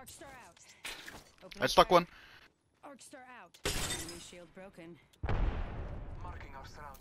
Arcstar out. Open I stuck fire. one. Arcstar out. Enemy shield broken. Marking our surroundings.